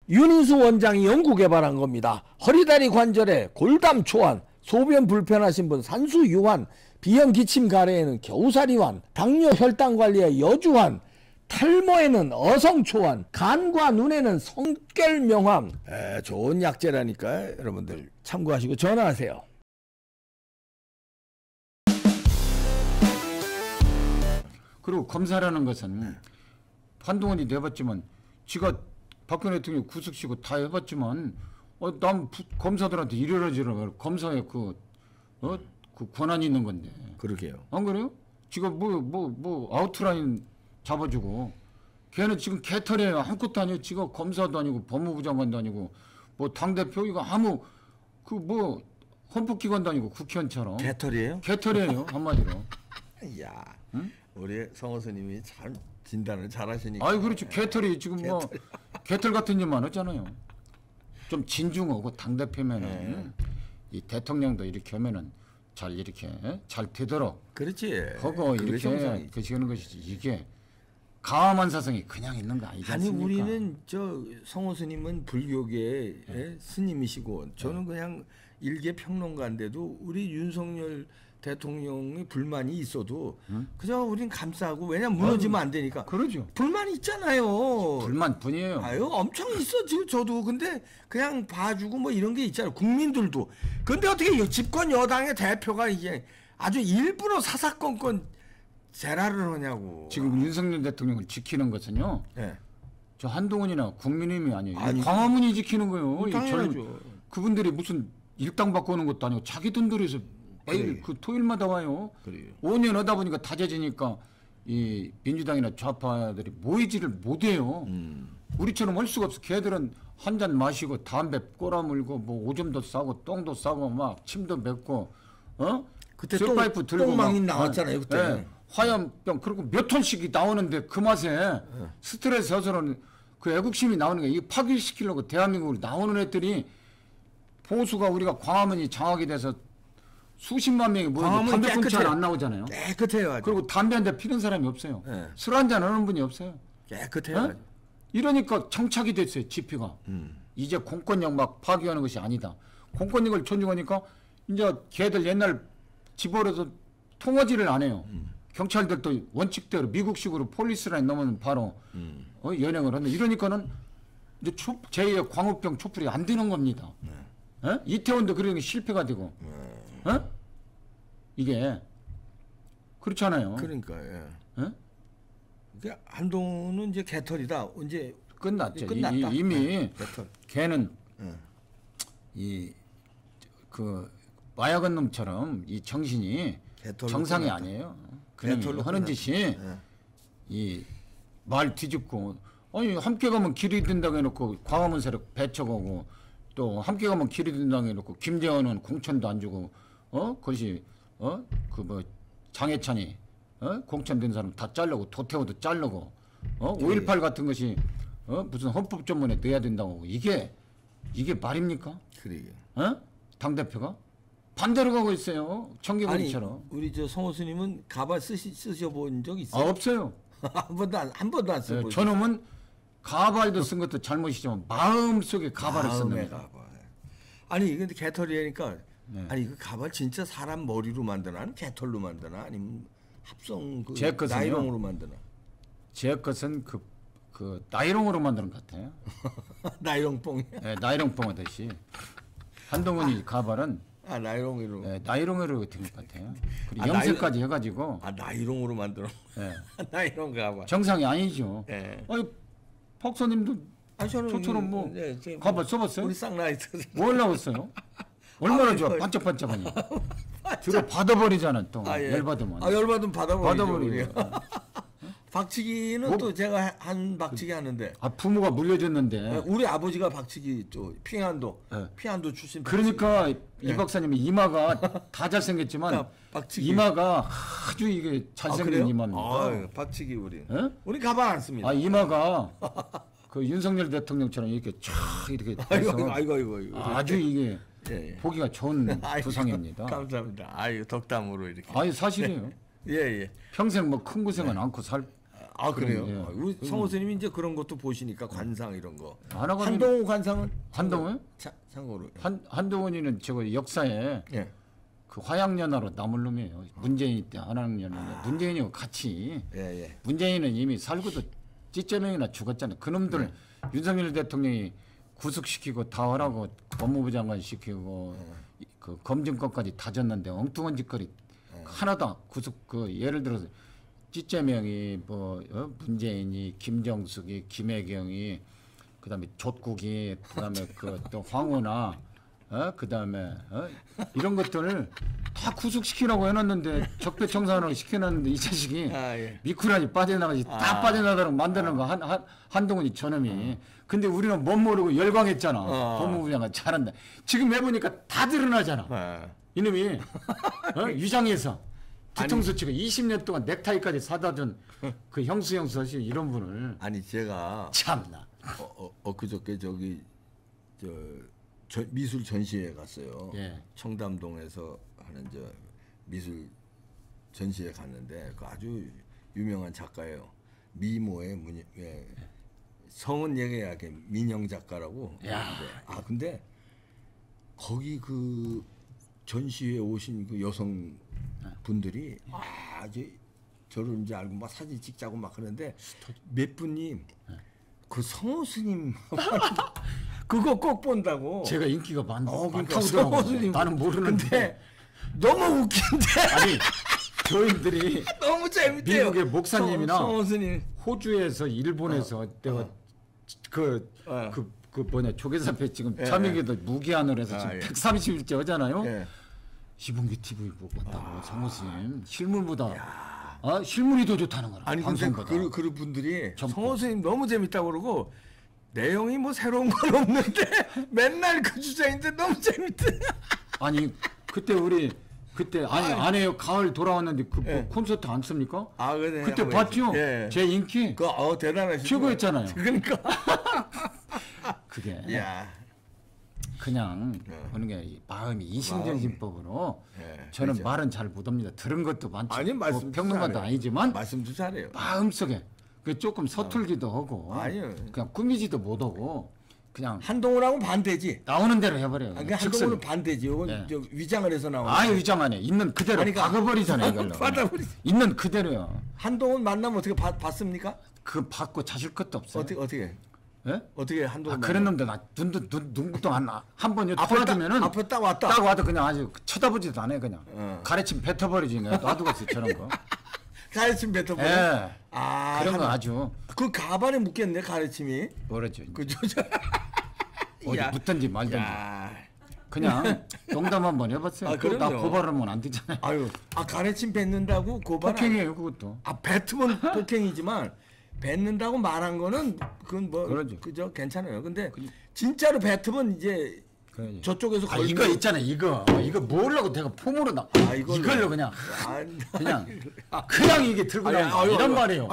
윤인수 원장이 연구 개발한 겁니다. 허리다리 관절에 골담 초환, 소변 불편하신 분 산수 유환, 비형 기침 가래에는 겨우살이 환, 당뇨 혈당 관리에 여주환, 탈모에는 어성 초환, 간과 눈에는 성결 명환. 좋은 약재라니까 여러분들 참고하시고 전화하세요. 그리고 검사라는 것은 한동훈이 내봤지만 지가 박근혜 대통령 구속시고 다 해봤지만 남 검사들한테 이러저러 검사의 그 권한이 있는 건데. 그러게요. 안 그래요? 지가 아웃라인 잡아주고 걔는 지금 개털이에요. 아무것도 아니에요. 지가 검사도 아니고 법무부 장관도 아니고 뭐 당대표 이거 아무 헌법기관도 아니고 국회의원처럼 개털이에요? 개털이에요. 한마디로. 야, 응? 우리 성호 스님이 참 진단을 잘하시니까. 아이 그렇죠. 개털이 지금 개털 같은 일만 하잖아요. 좀 진중하고 당대표면은 이 대통령도 이렇게 하면은 잘 이렇게 잘 되도록 그렇지. 하고 이렇게 그시는 것이지. 이게 가만 사성이 그냥 있는 거 아니지 않습니까? 아니 우리는 저 성호 스님은 불교계의 스님이시고 저는 그냥 일개 평론가인데도 우리 윤석열 대통령이 불만이 있어도 그저 우린 감싸고 왜냐면 무너지면 안 되니까. 그러죠. 불만이 있잖아요. 불만뿐이에요. 아유 엄청 있어 지금 저도. 근데 그냥 봐주고 뭐 이런 게 있잖아요. 국민들도. 근데 어떻게 집권 여당의 대표가 이게 아주 일부러 사사건건 제라를 하냐고. 지금 윤석열 대통령을 지키는 것은요. 네. 저 한동훈이나 국민의힘이 아니에요. 아니, 광화문이 지키는 거예요. 당연하죠. 그분들이 무슨 일당 바꾸는 것도 아니고 자기 돈 들여서 매일 그 토요일마다 와요. 그래요. 5년 하다 보니까 다져지니까 이 민주당이나 좌파들이 모이지를 못해요. 우리처럼 할 수가 없어. 걔들은 한 잔 마시고 담배 꼬라물고 뭐 오줌도 싸고 똥도 싸고 막 침도 뱉고 그때 쇠파이프 들고 똥망이 막, 나왔잖아요 그때. 네, 화염병 그리고 몇 톤씩이 나오는데 그 맛에 스트레스 해소는 그 애국심이 나오는 게 이 파괴시키려고 대한민국으로 나오는 애들이 보수가 우리가 광화문이 장악이 돼서 수십만 명이 모여도 담배 끊지 안 나오잖아요. 깨끗해요. 아주. 그리고 담배 한 대 피는 사람이 없어요. 네. 술 한 잔 하는 분이 없어요. 깨끗해요. 어? 이러니까 정착이 됐어요. 지표가. 이제 공권력 막 파괴하는 것이 아니다. 공권력을 존중하니까 이제 걔들 옛날 집어라도 통화지를 안 해요. 경찰들도 원칙대로 미국식으로 폴리스라인 넘으면 바로 연행을 한다. 이러니까는 이제 제2의 광우병 촛불이 안 되는 겁니다. 이태원도 그런 게 실패가 되고. 이게 그렇잖아요. 그러니까 예. 그러니까 한동훈은 이제 개털이다. 이제 끝났죠. 끝났다. 이미 개털. 걔는 이 그 마약한 놈처럼 이 정신이 정상이 끝났다. 아니에요. 그냥 하는 짓이 이 말 뒤집고 아니 함께 가면 길이 된다고 해놓고 광화문 세력 배척하고 또 함께 가면 길이 된다고 해놓고 김재원은 공천도 안 주고 그것이 그 뭐 장해찬이 공천된 사람 다 자르고 도태우도 자르고 5.18 같은 것이 무슨 헌법 전문에 넣어야 된다고 이게 말입니까? 그러게. 당 대표가 반대로 가고 있어요. 청개구리처럼. 우리 저 성호 스님은 가발 쓰셔본 적 있어요? 없어요. 한 번도 안 쓰고. 저놈은 가발도 쓴 것도 잘못이지만 마음 속에 가발을 쓰는 거예요. 아니 근데 개털이니까. 네. 아니 그 가발 진짜 사람 머리로 만드나 아니면 개털로 만드나 아니면 합성 그 나이롱으로 만드나? 제 것은 그 나이롱으로 만드는 것 같아요. 나이롱뽕이? 네, 나이롱뽕 하듯이 한동훈이 가발은 나이롱으로. 네, 나이롱으로 된 것 같아요. 그리고 염색까지 해가지고. 나이롱으로 만들어. 네. 나이롱 가발. 정상이 아니죠. 네. 아니 박사님도 저처럼 뭐 가발 써봤어요? 우리 쌍라이트. 뭘 나왔어요? 얼마나 좋아 반짝반짝하니. 들어 받아버리잖아 또. 열받으면. 열받으면 받아버리고. 박치기는 또 제가 한 박치기 하는데. 부모가 물려줬는데. 우리 아버지가 박치기 피안도 출신. 그러니까 이 박사님이 이마가 다 잘생겼지만 이마가 아주 이게 잘생긴 이마입니다. 박치기 우리 가발 안 씁니다. 이마가 그 윤석열 대통령처럼 이렇게 쫙 이렇게 아이고. 아주 이게 보기가 좋은 두상입니다. 감사합니다. 덕담으로 이렇게. 사실이에요. 예. 평생 뭐 큰 고생은 않고 아 그래요? 예. 우리 성호 스님이 이제 그런 것도 보시니까 관상 이런 거. 하나가 한동훈 관상은 한동훈? 참고로. 한동훈이는 저거 역사에 예. 그 화양연화로 남을 놈이에요. 문재인 때 화양연화. 문재인이고 같이. 예. 문재인은 이미 살고도 찌쩌명이나 죽었잖아요. 그놈들 윤석열 대통령이 구속시키고 다 하라고 법무부 장관 시키고 그 검증권까지 다 졌는데 엉뚱한 짓거리 하나도 구속 그 예를 들어서 찌쩌명이 뭐 문재인이 김정숙이 김혜경이 그다음에 족국이 그다음에 그 또 황우나 그다음에 이런 것들을 다 구속시키라고 해놨는데 적폐청산으로 시켜놨는데 이 자식이 미꾸라지 빠져나가지 다 빠져나가도록 만드는 거 한동훈이 저놈이. 근데 우리는 못 모르고 열광했잖아. 법무부 장관 잘한다. 지금 해보니까 다 드러나잖아. 이놈이 위장해서 뒤통수 치고 20년 동안 넥타이까지 사다 준 그 형수 서시 이런 분을. 아니 제가 참나. 그저께 저기 미술 전시회 갔어요. 예. 청담동에서 하는 저 미술 전시회 갔는데 그 아주 유명한 작가예요. 미모의 성은 얘기하게 민영 작가라고. 근데 거기 그 전시회에 오신 그 여성 분들이 이제 저를 이제 알고 막 사진 찍자고 막 그러는데 몇 분이 그 성호 스님 그거 꼭 본다고. 제가 인기가 그러니까 많다고 나는 모르는데 너무 웃긴데. 아니 교인들이 너무 재밌대요. 미국의 목사님이나 성호 스님 호주에서 일본에서 내가 그 뭐냐 조계사패 지금 참여기도 무기한으로 해서 지금 130일째 하잖아요. 시봉기 TV 보고 왔다고 성호 스님 실물보다 실물이 더 좋다는 거라. 아니 근데 그 분들이 성호 스님 너무 재밌다고 그러고 내용이 뭐 새로운 건 없는데 맨날 그 주제인데 너무 재밌대. 아니 그때 안 해요. 가을 돌아왔는데 그 콘서트 안 씁니까? 그래. 그때 봤죠? 제 인기. 대단하시죠. 최고였잖아요. 그러니까 그게 야. 그냥 보는 게 마음이 이심전심법으로 저는 그렇죠. 말은 잘 못합니다. 들은 것도 많죠. 아니 말씀 평론가도 아니지만 말씀도 잘해요. 마음속에 조금 서툴기도 하고 그냥 꾸미지도 못하고 그냥 한동훈하고 반대지. 나오는 대로 해버려요. 그러니까 한동훈은 반대지. 이건 위장을 해서 나오는. 위장 안 해. 있는 그대로 박아버리잖아요. 받아버리지. 있는 그대로요. 한동훈 만나면 어떻게 봤습니까? 그 받고 자실 것도 없어요. 어떻게? 예? 어떻게 한동훈? 그런 놈들 눈부터 한번 털어주면은 앞에 딱 왔다. 딱 와도 그냥 아주 쳐다보지도 않아요. 그냥 가래침 뱉어버리지. 놔두겠어 저런 거. 가래침 뱉어버려. 예. 그런 거 아주. 그 가발에 묻겠네 가래침이. 모르죠. 그죠? 어디 묻든지 말든지. 그냥 농담 한번 해봤어요. 나 고발하면 안 되잖아요. 가래침 뱉는다고 고발. 폭행이에요 그것도. 뱉으면 폭행이지만. 뱉는다고 말한 거는 그건 뭐 그러죠. 그죠 괜찮아요. 근데 진짜로 뱉으면 이제 그러죠. 저쪽에서 이거 있잖아요. 이거 뭐려고 내가 폼으로 이걸로 그냥 그냥 이게 들고 나와 이런 말이에요.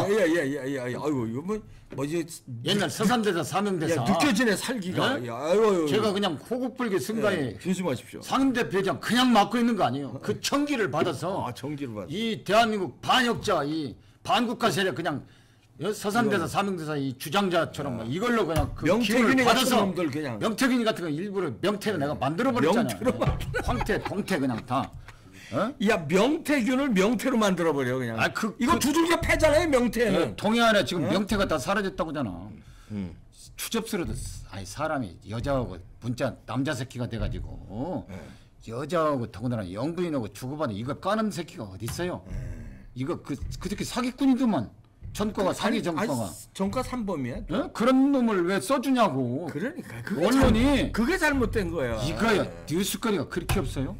이거 뭐지 옛날 서산대사 사명대사 느껴지네 살기가. 제가 그냥 호국불기 승가에 조심하십시오. 상대 배장 그냥 맡고 있는 거 아니에요. 그 청기를 받아서 이 대한민국 반역자 이 반국가 세력 그냥 서산대사 사명대사 이 주장자처럼 이걸로 그냥 그 명태균이 받아서 같은 놈들 그냥 명태균이 같은 거 일부러 명태를 내가 만들어 버렸잖아요. 황태 동태 그냥 다. 명태균을 명태로 만들어 버려 그냥. 이거 두들겨 패잖아요 명태는. 동해안에 지금 명태가 다 사라졌다고잖아. 추접스러도 사람이 여자하고 문자 남자 새끼가 돼가지고 여자하고 더군다나 영부인하고 주고받는 이거 까는 새끼가 어디 있어요? 이거 그저께 사기꾼이더만. 전과가 사기 전과가. 전과 3범이야. 그런 놈을 왜 써주냐고. 그러니까 언론이 그게 잘못된 거야. 이거야 뉴스거리가 그렇게 없어요.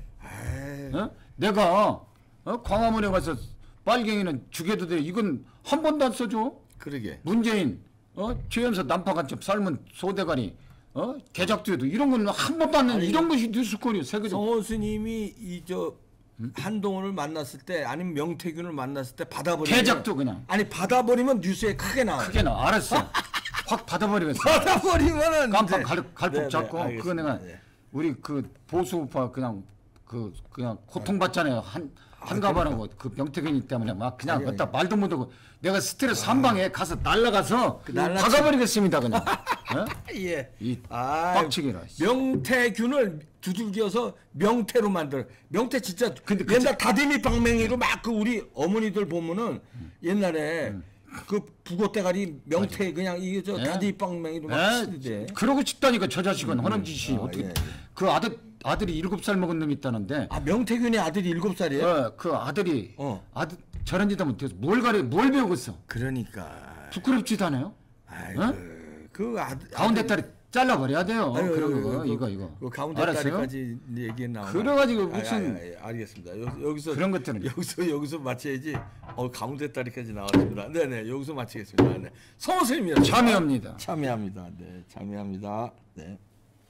내가 광화문에 가서 빨갱이는 죽여도 돼. 이건 한 번도 안 써줘. 그러게. 문재인 최연소 난파간첩 삶은 소대가리 개작두에도 이런 건 한 번도 안 내. 이런 것이 뉴스거리야. 세계적. 성호 스님이 한동훈을 만났을 때 아니면 명태균을 만났을 때 받아버리면 개작도 그냥 받아버리면 뉴스에 크게 나와. 알았어. 확 받아버리겠어. 받아버리면은 깜빡 갈폭 잡고 그거 내가 우리 그 보수파 그냥 고통받잖아요. 한가발한 거 그 명태균이 때문에 막 그냥 갖다 말도 못하고 내가 스트레스 한 방에 가서 날라가서 박아버리겠습니다 그냥. 예. 이 빡치기라. 명태균을 두들겨서 명태로 만들어. 명태 진짜 근데 옛날 다리미 빵맹이로 막 그 우리 어머니들 보면은 옛날에 그 북어 대가리 명태 그냥 이게 저 다리미 빵맹이로 막 치는데. 그러고 싶다니까 저 자식은 하는 짓이 어떻게 그 아들이 7살 먹은 놈이 있다는데. 아 명태균의 아들이 7살이에요? 그 아들이 아들 저런 짓 하면 뭘 배우겠어? 그러니까 부끄럽지도 않아요? 아이고, 그 가운데 딸이 잘라버려야 돼요. 아유, 그런 거 이거. 그 가운데 알았어요? 딸까지 얘기 나와. 그래가지고 무슨 알겠습니다. 여기서 그런 것들은 여기서 마쳐야지. 가운데 딸까지 나왔습니다. 네네 여기서 마치겠습니다. 네. 성호선입니다. 참여합니다. 참여합니다. 네 참여합니다. 네.